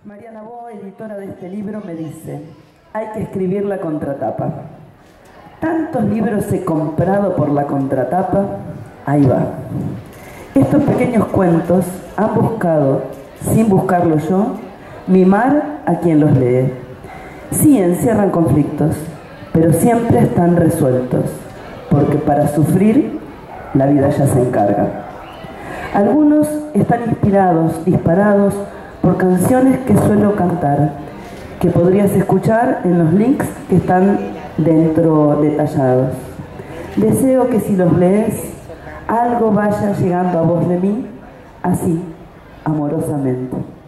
Mariana Bo, editora de este libro, me dice: hay que escribir la contratapa. Tantos libros he comprado por la contratapa, ahí va. Estos pequeños cuentos han buscado, sin buscarlo yo, mimar a quien los lee. Sí, encierran conflictos, pero siempre están resueltos, porque para sufrir la vida ya se encarga. Algunos están inspirados, disparados por canciones que suelo cantar, que podrías escuchar en los links que están dentro detallados. Deseo que si los lees, algo vaya llegando a vos de mí, así, amorosamente.